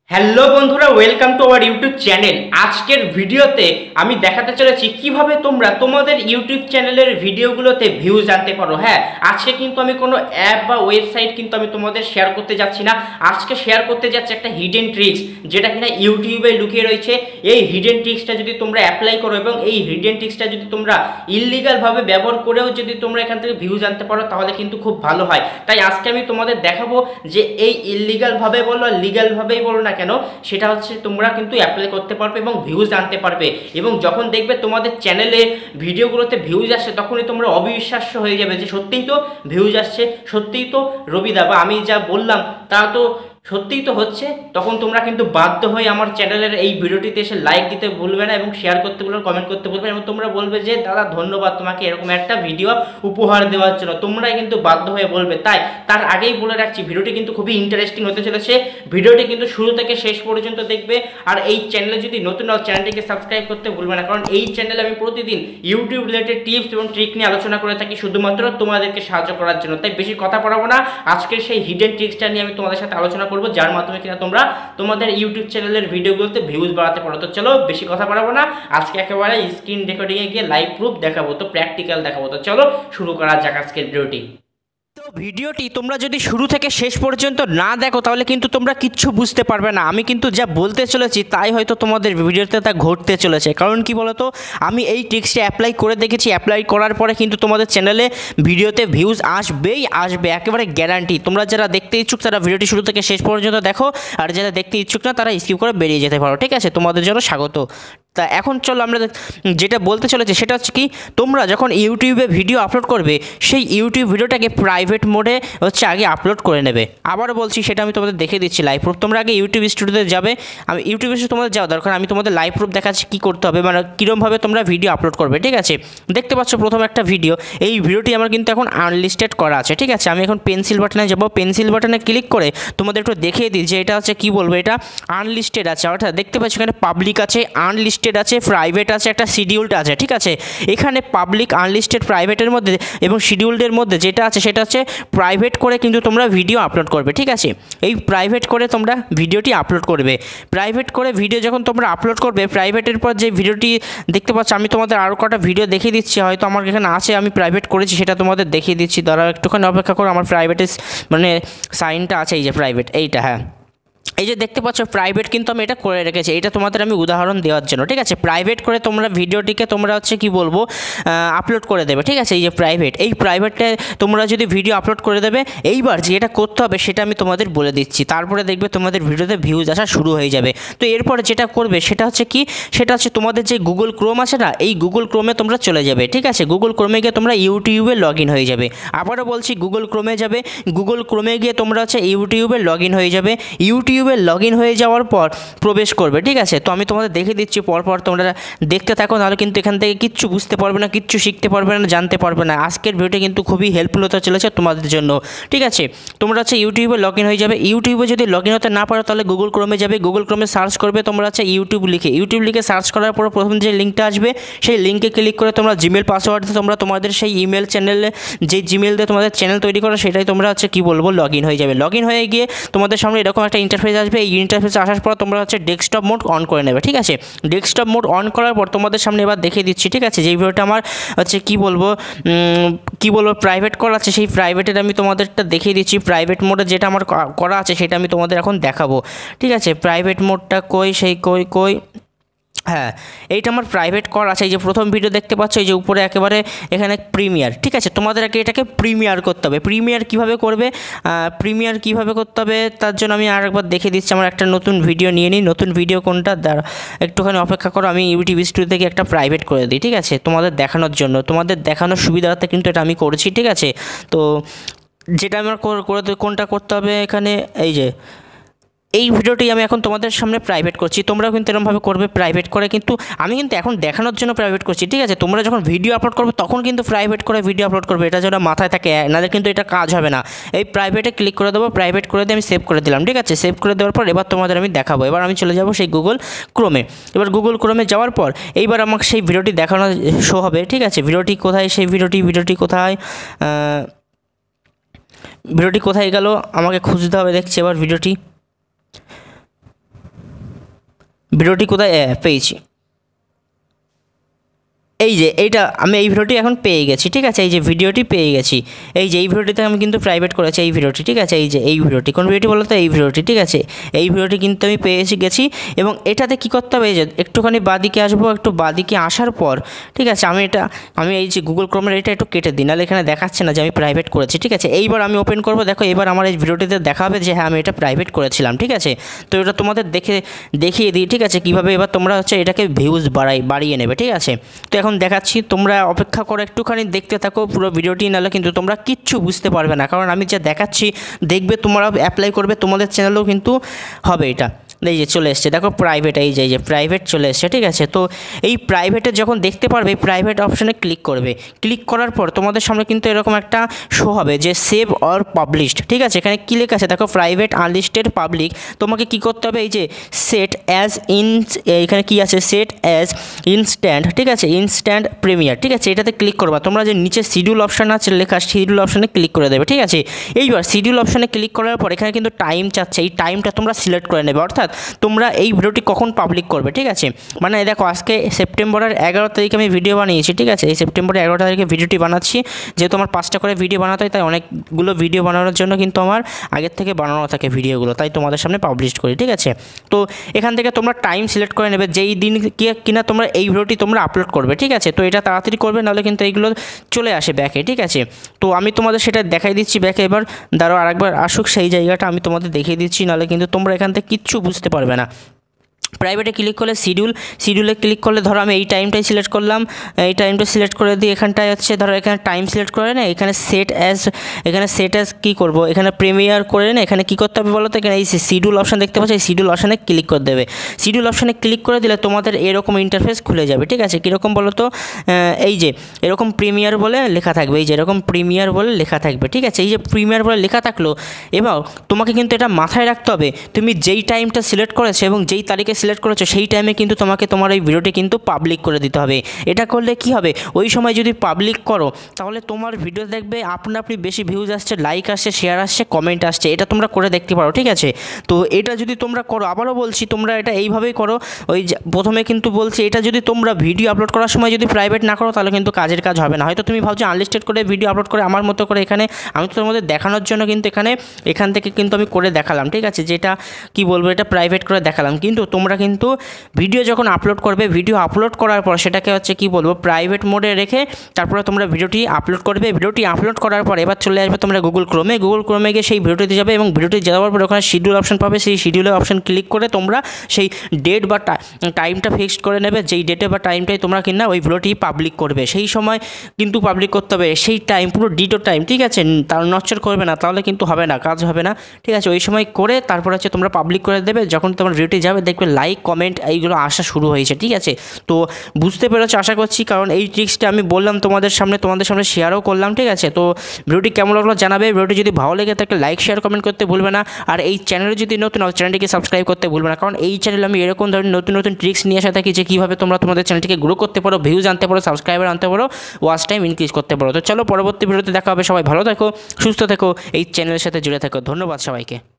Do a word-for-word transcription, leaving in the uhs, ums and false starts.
Hello বন্ধুরা, welcome to our YouTube channel. আজকের ভিডিওতে আমি দেখাতে চলেছি কিভাবে তোমরা তোমাদের ইউটিউব চ্যানেলের ভিডিওগুলোতে ভিউজ আনতে পারো। হ্যাঁ, আজকে কিন্তু আমি কোনো অ্যাপ বা ওয়েবসাইট কিন্তু আমি তোমাদের শেয়ার করতে যাচ্ছি না। আজকে শেয়ার করতে যাচ্ছি একটা হিডেন ট্রিক্স, যেটা কিনা ইউটিউবে লুকিয়ে রয়েছে। এই হিডেন ট্রিক্সটা যদি তোমরা অ্যাপ্লাই করো এবং এই হিডেন ট্রিক্সটা যদি তোমরা ইললিগালভাবে ব্যবহার করেও যদি তোমরা এখান থেকে ভিউজ আনতে পারো, তাহলে কিন্তু খুব ভালো হয়। তাই আজকে আমি তোমাদের দেখাবো যে এই ইললিগালভাবে বলো আর লিগালভাবেই বলো না কেন, সেটা হচ্ছে তোমরা কিন্তু অ্যাপ্লাই করতে পারবে এবং ভিউজ আনতে পারবে। এবং যখন দেখবে তোমাদের চ্যানেলে ভিডিওগুলোতে ভিউজ আসছে, তখনই তোমরা অবিশ্বাস্য হয়ে যাবে যে সত্যিই তো ভিউজ আসছে, সত্যিই তো রবিদা বা আমি যা বললাম তা তো সত্যিই তো হচ্ছে। তখন তোমরা কিন্তু বাধ্য হয়ে আমার চ্যানেলের এই ভিডিওটিতে এসে লাইক দিতে ভুলবে না এবং শেয়ার করতে বলবে, কমেন্ট করতে বলবে এবং তোমরা বলবে যে দাদা ধন্যবাদ তোমাকে এরকম একটা ভিডিও উপহার দেওয়ার জন্য। তোমরাই কিন্তু বাধ্য হয়ে বলবে। তাই তার আগেই বলে রাখছি, ভিডিওটি কিন্তু খুবই ইন্টারেস্টিং হতে চলেছে। ভিডিওটি কিন্তু শুরু থেকে শেষ পর্যন্ত দেখবে। আর এই চ্যানেলে যদি নতুন হও, চ্যানেলটিকে সাবস্ক্রাইব করতে ভুলবে না, কারণ এই চ্যানেলে আমি প্রতিদিন ইউটিউব রিলেটেড টিপস এবং ট্রিক নিয়ে আলোচনা করে থাকি, শুধুমাত্র তোমাদেরকে সাহায্য করার জন্য। তাই বেশি কথা পড়াবো না, আজকের সেই হিডেন ট্রিক্সটা নিয়ে আমি তোমাদের সাথে আলোচনা করবো, যার মাধ্যমে কিনা তোমরা তোমাদের ইউটিউব চ্যানেলের ভিডিওগুলোতে ভিউজ বাড়াতে পারো। তো চলো বেশি কথা বাড়াবো না, আজকে একেবারে স্ক্রিন রেকর্ডিংয়ে গিয়ে লাইভ প্রুফ দেখাবো, তো প্র্যাকটিক্যাল দেখাবো। তো চলো শুরু করা যাক আজকের ভিডিওটি। তো ভিডিওটি তোমরা যদি শুরু থেকে শেষ পর্যন্ত না দেখো, তাহলে কিন্তু তোমরা কিচ্ছু বুঝতে পারবে না। আমি কিন্তু যা বলতে চলেছি তাই হয়তো তোমাদের ভিডিওতে তা ঘটতে চলেছে। কারণ কি বলতো, আমি এই ট্রিক্সটা অ্যাপ্লাই করে দেখেছি। অ্যাপ্লাই করার পরে কিন্তু তোমাদের চ্যানেলে ভিডিওতে ভিউজ আসবেই আসবে, একেবারে গ্যারান্টি। তোমরা যারা দেখতে ইচ্ছুক তারা ভিডিওটি শুরু থেকে শেষ পর্যন্ত দেখো, আর যারা দেখতে ইচ্ছুক না তারা স্কিপ করে বেরিয়ে যেতে পারো, ঠিক আছে? তোমাদের জন্য স্বাগত। তা এখন চলো আমরা যেটা বলতে চলেছি সেটা হচ্ছে কি, তোমরা যখন ইউটিউবে ভিডিও আপলোড করবে, সেই ইউটিউব ভিডিওটাকে প্রাইভেট মোডে হচ্ছে আগে আপলোড করে নেবে। আবারও বলছি, সেটা আমি তোমাদের দেখে দিচ্ছি লাইভ প্রুফ। তোমরা আগে ইউটিউব স্টুডিওতে যাবে, আমি ইউটিউবে তোমাদের যাওয়া দরকার, আমি তোমাদের লাইভ প্রুফ দেখাচ্ছি কী করতে হবে, মানে কীরকমভাবে তোমরা ভিডিও আপলোড করবে, ঠিক আছে? দেখতে পাচ্ছ প্রথম একটা ভিডিও, এই ভিডিওটি আমার কিন্তু এখন আনলিস্টেড করা আছে, ঠিক আছে? আমি এখন পেন্সিল বাটনে যাবো, পেন্সিল বাটনে ক্লিক করে তোমাদের একটু দেখিয়ে দিই যে এটা হচ্ছে কী বলবো, এটা আনলিস্টেড আছে। অর্থাৎ দেখতে পাচ্ছ এখানে পাবলিক আছে, আনলিস্টেড আছে, প্রাইভেট আছে, একটা শিডিউলড আছে, ঠিক আছে? এখানে পাবলিক, আনলিস্টেড, প্রাইভেটের মধ্যে এবং শিডিউলডের মধ্যে যেটা আছে সেটা হচ্ছে প্রাইভেট করে কিন্তু তোমরা ভিডিও আপলোড করবে, ঠিক আছে? এই প্রাইভেট করে তোমরা ভিডিওটি আপলোড করবে। প্রাইভেট করে ভিডিও যখন তোমরা আপলোড করবে, প্রাইভেটের পর যে ভিডিওটি দেখতে পাচ্ছ, আমি তোমাদের আরও কটা ভিডিও দেখিয়ে দিচ্ছি, হয়তো আমার এখানে আছে, আমি প্রাইভেট করেছি, সেটা তোমাদের দেখিয়ে দিচ্ছি। দাঁড়াও একটুখানি অপেক্ষা করো, আমার প্রাইভেটের মানে সাইনটা আছে, এই যে প্রাইভেট, এইটা, হ্যাঁ এই যে দেখতে পাচ্ছ প্রাইভেট কিন্তু আমি এটা করে রেখেছি। এটা তোমাদের আমি উদাহরণ দেওয়ার জন্য, ঠিক আছে? প্রাইভেট করে তোমরা ভিডিওটিকে তোমরা হচ্ছে কি বলবো আপলোড করে দেবে, ঠিক আছে? এই যে প্রাইভেট, এই প্রাইভেটে তোমরা যদি ভিডিও আপলোড করে দেবে, এইবার যেটা করতে হবে সেটা আমি তোমাদের বলে দিচ্ছি। তারপরে দেখবে তোমাদের ভিডিওতে ভিউজ আসা শুরু হয়ে যাবে। তো এরপরে যেটা করবে সেটা হচ্ছে কি, সেটা হচ্ছে তোমাদের যে গুগল ক্রোম আছে না, এই গুগল ক্রোমে তোমরা চলে যাবে, ঠিক আছে? গুগল ক্রোমে গিয়ে তোমরা ইউটিউবে লগ ইন হয়ে যাবে। আবারও বলছি, গুগল ক্রোমে যাবে, গুগল ক্রোমে গিয়ে তোমরা হচ্ছে ইউটিউবে লগ ইন হয়ে যাবে। ইউটিউবে লগ ইন হয়ে যাওয়ার পর প্রবেশ করবে, ঠিক আছে? তো আমি তোমাদের দেখে দিচ্ছি, পরপর তোমরা দেখতে থাকো, নাহলে কিন্তু এখান থেকে কিচ্ছু বুঝতে পারবে না, কিচ্ছু শিখতে পারবে না, জানতে পারবে না। আজকের ভিডিওটা কিন্তু খুবই হেল্পফুল হতে চলেছে তোমাদের জন্য, ঠিক আছে? তোমরা হচ্ছে ইউটিউবে লগ ইন হয়ে যাবে। ইউটিউবে যদি লগ ইন হতে না পারো, তাহলে গুগল ক্রোমে যাবে, গুগল ক্রোমে সার্চ করবে তোমরা হচ্ছে ইউটিউব লিখে। ইউটিউব লিখে সার্চ করার পর প্রথম যে লিঙ্কটা আসবে, সেই লিঙ্কে ক্লিক করে তোমরা জিমেল পাসওয়ার্ড দিয়ে তোমরা তোমাদের সেই ইমেল চ্যানেলে, যে জিমেল দিয়ে তোমাদের চ্যানেল তৈরি করো, সেটাই তোমরা হচ্ছে কী বলবো লগ ইন হয়ে যাবে। লগ ইন হয়ে গিয়ে তোমাদের সামনে এরকম একটা ইন্টারফেস আসবে। এই ইন্টারফেসে আসার পর তোমরা হচ্ছে ডেস্কটপ মোড অন করে নেবে, ঠিক আছে? ডেস্কটপ মোড অন করার পর তোমাদের সামনে এবার দেখিয়ে দিচ্ছি, ঠিক আছে? যেই ভিডিওটা আমার হচ্ছে কী বলবো কী বলবো প্রাইভেট করা আছে, সেই প্রাইভেটের আমি তোমাদেরটা দেখিয়ে দিচ্ছি। প্রাইভেট মোডে যেটা আমার করা আছে সেটা আমি তোমাদের এখন দেখাবো, ঠিক আছে? প্রাইভেট মোডটা কই, সেই কই কই হ্যাঁ এইটা আমার প্রাইভেট কর আছে। এই যে প্রথম ভিডিও দেখতে পাচ্ছ, এই যে উপরে একেবারে এখানে প্রিমিয়ার, ঠিক আছে? তোমাদের আগে এটাকে প্রিমিয়ার করতে হবে। প্রিমিয়ার কীভাবে করবে, প্রিমিয়ার কীভাবে করতে হবে তার জন্য আমি আরেকবার দেখে দিচ্ছি। আমার একটা নতুন ভিডিও নিয়ে নিই। নতুন ভিডিও কোনটা, দ্বারা একটুখানি অপেক্ষা করো, আমি ইউটিউব স্টুডিও থেকে একটা প্রাইভেট করে দিই, ঠিক আছে? তোমাদের দেখানোর জন্য, তোমাদের দেখানোর সুবিধার্থে কিন্তু এটা আমি করছি, ঠিক আছে? তো যেটা আমার করে কোনটা করতে হবে এখানে, এই যে এই ভিডিওটি আমি এখন তোমাদের সামনে প্রাইভেট করছি, তোমরাও কিন্তু এরকমভাবে করবে প্রাইভেট করে। কিন্তু আমি কিন্তু এখন দেখানোর জন্য প্রাইভেট করছি, ঠিক আছে? তোমরা যখন ভিডিও আপলোড করবে তখন কিন্তু প্রাইভেট করে ভিডিও আপলোড করবে, এটা যেন মাথায় থাকে, নাহলে কিন্তু এটা কাজ হবে না। এই প্রাইভেটে ক্লিক করে দেবো, প্রাইভেট করে দিয়ে আমি সেভ করে দিলাম, ঠিক আছে? সেভ করে দেওয়ার পর এবার তোমাদের আমি দেখাবো। এবার আমি চলে যাব সেই গুগল ক্রোমে। এবার গুগল ক্রোমে যাওয়ার পর এইবার আমাকে সেই ভিডিওটি দেখানো শো হবে, ঠিক আছে? ভিডিওটি কোথায়, সেই ভিডিওটি ভিডিওটি কোথায় ভিডিওটি কোথায় গেল আমাকে খুঁজতে হবে, দেখছি এবার ভিডিওটি। ভিডিওটি কোথায় পেয়েছি, এই যে এইটা আমি এই ভিডিওটি এখন পেয়ে গেছি, ঠিক আছে। এই যে ভিডিওটি পেয়ে গেছি, এই যে এই ভিডিওটিতে আমি কিন্তু প্রাইভেট করেছি এই ভিডিওটি, ঠিক আছে। এই যে এই ভিডিওটি, কোন ভিডিওটি বলো তো, এই ভিডিওটি, ঠিক আছে। এই ভিডিওটি কিন্তু আমি পেয়েছি গেছি এবং এটাতে কী করতে হবে, এই যে একটুখানি বাদিকে আসবো, একটু বাদিকে আসার পর, ঠিক আছে, আমি এটা আমি এই যে গুগল ক্রোমের এটা একটু কেটে দিই, নাহলে এখানে দেখাচ্ছে না যে আমি প্রাইভেট করেছি, ঠিক আছে। এইবার আমি ওপেন করবো, দেখো এবার আমার এই ভিডিওটিতে দেখাবে যে হ্যাঁ আমি এটা প্রাইভেট করেছিলাম, ঠিক আছে। তো এটা তোমাদের দেখে দেখিয়ে দিই, ঠিক আছে, কীভাবে এবার তোমরা হচ্ছে এটাকে ভিউজ বাড়াই বাড়িয়ে নেবে, ঠিক আছে। তো এখন দেখাচ্ছি, তোমরা অপেক্ষা করে একটুখানি দেখতে থাকো পুরো ভিডিওটি, নাহলে কিন্তু তোমরা কিচ্ছু বুঝতে পারবে না, কারণ আমি যা দেখাচ্ছি দেখবে তোমরা অ্যাপ্লাই করবে, তোমাদের চ্যানেলেও কিন্তু হবে এটা। এই যে চলে এসছে, দেখো প্রাইভেট, এই যে এই যে প্রাইভেট চলে এসছে, ঠিক আছে। তো এই প্রাইভেটে যখন দেখতে পারবে, প্রাইভেট অপশানে ক্লিক করবে, ক্লিক করার পর তোমাদের সামনে কিন্তু এরকম একটা শো হবে যে সেভ অর পাবলিশড, ঠিক আছে। এখানে কী লেখা আছে দেখো, প্রাইভেট আনলিস্টেড পাবলিক। তোমাকে কী করতে হবে, এই যে সেট অ্যাজ ইন, এখানে কী আছে, সেট অ্যাজ ইনস্ট্যান্ট, ঠিক আছে, ইনস্ট্যান্ট প্রিমিয়ার, ঠিক আছে, এটাতে ক্লিক করবা। তোমরা যে নিচে শিডিউল অপশান আছে লেখা, শিডিউল অপশানে ক্লিক করে দেবে, ঠিক আছে। এইবার শিডিউল অপশানে ক্লিক করার পর এখানে কিন্তু টাইম চাচ্ছে, এই টাইমটা তোমরা সিলেক্ট করে নেবে, অর্থাৎ তোমরা এই ভিডিওটি কখন পাবলিক করবে, ঠিক আছে। মানে দেখো আজকে সেপ্টেম্বরের এগারো তারিখে আমি ভিডিও বানিয়েছি, ঠিক আছে। এই সেপ্টেম্বরের এগারো তারিখে ভিডিওটি বানাচ্ছি, যেহেতু আমার পাঁচটা করে ভিডিও বানাতে হয়, তাই অনেকগুলো ভিডিও বানানোর জন্য কিন্তু আমার আগের থেকে বানানো থাকে ভিডিওগুলো, তাই তোমাদের সামনে পাবলিশ করি, ঠিক আছে। তো এখান থেকে তোমরা টাইম সিলেক্ট করে নেবে, যেই দিন কিনা তোমরা এই ভিডিওটি তোমরা আপলোড করবে, ঠিক আছে। তো এটা তাড়াতাড়ি করবে, নাহলে কিন্তু এইগুলো চলে আসে ব্যাকে, ঠিক আছে। তো আমি তোমাদের সেটা দেখাই দিচ্ছি ব্যাকে, এবার দাঁড়াও আরেকবার আসুক সেই জায়গাটা আমি তোমাদের দেখিয়ে দিচ্ছি, নাহলে কিন্তু তোমরা এখান থেকে কিচ্ছু বুঝতে পারবে না। প্রাইভেটে ক্লিক করলে শিডিউল, শিডিউলে ক্লিক করলে ধরো আমি এই টাইমটাই সিলেক্ট করলাম, এই টাইমটা সিলেক্ট করে দিই, এখানটায় হচ্ছে ধরো এখানে টাইম সিলেক্ট করে না, এখানে সেট অ্যাজ, এখানে সেট অ্যাজ কী করবো, এখানে প্রিমিয়ার করে না, এখানে কী করতে হবে বলো তো, এখানে এই শিডিউল অপশান দেখতে পাচ্ছ, এই শিডিউল অপশানে ক্লিক করে দেবে। শিডিউল অপশানে ক্লিক করে দিলে তোমাদের এরকম ইন্টারফেস খুলে যাবে, ঠিক আছে। কীরকম বলো তো, এই যে এরকম প্রিমিয়ার বলে লেখা থাকবে, এই যে এরকম প্রিমিয়ার বলে লেখা থাকবে, ঠিক আছে। এই যে প্রিমিয়ার বলে লেখা থাকলো, এবার তোমাকে কিন্তু এটা মাথায় রাখতে হবে, তুমি যেই টাইমটা সিলেক্ট করেছো এবং যেই তারিখে সিলেক্ট করেছো সেই টাইমে কিন্তু তোমাকে তোমার এই ভিডিওটি কিন্তু পাবলিক করে দিতে হবে। এটা করলে কি হবে, ওই সময় যদি পাবলিক করো তাহলে তোমার ভিডিও দেখবে আপনা আপনি বেশি ভিউজ আসছে, লাইক আসছে, শেয়ার আসছে, কমেন্ট আসছে, এটা তোমরা করে দেখতে পারো, ঠিক আছে। তো এটা যদি তোমরা করো, আবারও বলছি তোমরা এটা এইভাবেই করো, ওই প্রথমে কিন্তু বলছি এটা যদি তোমরা ভিডিও আপলোড করার সময় যদি প্রাইভেট না করো তাহলে কিন্তু কাজের কাজ হবে না। হয়তো তুমি ভাবছো আনলিস্টেড করে ভিডিও আপলোড করে আমার মতো করে, এখানে আমি তো তোমাদের দেখানোর জন্য কিন্তু এখানে এখান থেকে কিন্তু আমি করে দেখালাম, ঠিক আছে, যেটা কি বলবো এটা প্রাইভেট করে দেখালাম। কিন্তু তোমরা কিন্তু ভিডিও যখন আপলোড করবে, ভিডিও আপলোড করার পর সেটাকে হচ্ছে কি বলবো প্রাইভেট মোডে রেখে তারপরে তোমরা ভিডিওটি আপলোড করবে। ভিডিওটি আপলোড করার পর এবার চলে আসবে তোমরা গুগল ক্রোমে, গুগল ক্রোমে গিয়ে সেই ভিডিওটিতে যাবে এবং ভিডিওটি যাওয়ার পর ওখানে শিডিউল অপশন পাবে, সেই শিডিউলের অপশন ক্লিক করে তোমরা সেই ডেট বা টাইমটা ফিক্সড করে নেবে, যেই ডেটে বা টাইমটাই তোমরা কিনা ওই ভিডিওটি পাবলিক করবে, সেই সময় কিন্তু পাবলিক করতে হবে, সেই টাইম পুরো ডিটো টাইম, ঠিক আছে। তার নচ্চর করবে না, তাহলে কিন্তু হবে না, কাজ হবে না, ঠিক আছে। ওই সময় করে তারপর হচ্ছে তোমরা পাবলিক করে দেবে, যখন তোমার ভিডিওটি যাবে দেখবে লাইক কমেন্ট এইগুলো আসা শুরু হয়েছে, ঠিক আছে। তো বুঝতে পেরেছো আশা করছি, কারণ এই ট্রিক্সটা আমি বললাম তোমাদের সামনে, তোমাদের সামনে শেয়ারও করলাম, ঠিক আছে। তো ভিডিওটি কেমন লাগলো জানাবে, ভিডিওটি যদি ভালো লেগে থাকে লাইক শেয়ার কমেন্ট করতে ভুলবে না, আর এই চ্যানেলে যদি নতুন হয় চ্যানেলটিকে সাবস্ক্রাইব করতে ভুলবে না, কারণ এই চ্যানেলে আমি এরকম ধরনের নতুন নতুন ট্রিক্স নিয়ে আসা থাকি যে কীভাবে তোমরা তোমাদের চ্যানেলটিকে গ্রো করতে পারো, ভিউজ আনতে পারো, সাবস্ক্রাইবার আনতে পারো, ওয়াচ টাইম ইনক্রিজ করতে পারো। তো চলো পরবর্তী ভিডিওতে দেখা হবে, সবাই ভালো থেকো, সুস্থ থেকো, এই চ্যানেলের সাথে জুড়ে থেকো। ধন্যবাদ সবাইকে।